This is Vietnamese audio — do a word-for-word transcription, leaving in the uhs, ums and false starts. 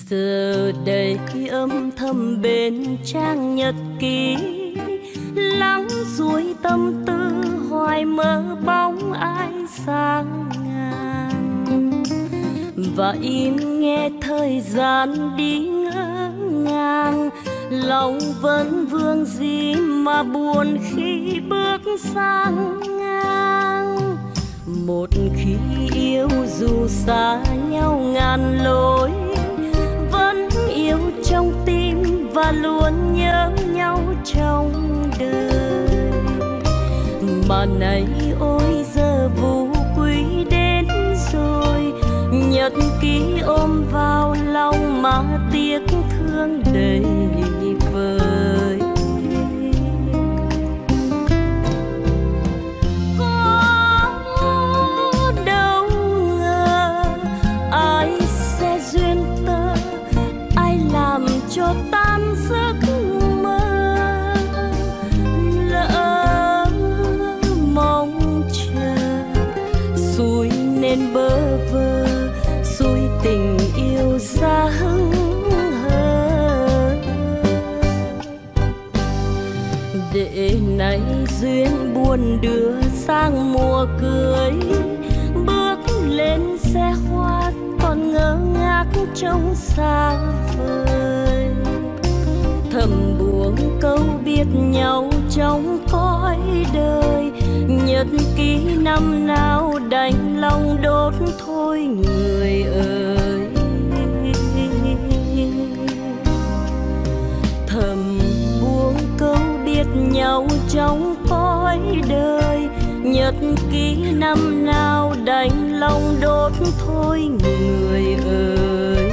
Giờ đây âm thầm bên trang nhật ký, lắng suối tâm tư hoài mơ bóng ai sang ngàn, và im nghe thời gian đi ngỡ ngàng. Lòng vẫn vương gì mà buồn khi bước sang ngang. Một khi yêu dù xa nhau ngàn lối, vẫn yêu trong tim và luôn nhớ nhau trong đời. Mà nay ôi giờ vũ quý đến rồi, nhật ký ôm vào lòng mà tiếc thương đầy vơi. Có đâu ngờ ai sẽ duyên tơ, ai làm cho tan giấc mơ. Lỡ mong chờ xuôi nên bơ vơ, xuôi tình yêu ra hững hờ. Để nay duyên buồn đưa sang mùa cưới, bước lên xe hoa còn ngơ ngác trong xa vời. Thầm buông câu biết nhau trong cõi đời, nhật ký năm nào đành lòng đốt thôi người ơi. Thầm buông câu biết nhau trong cõi đời, nhật ký năm nào đành lòng đốt thôi người ơi.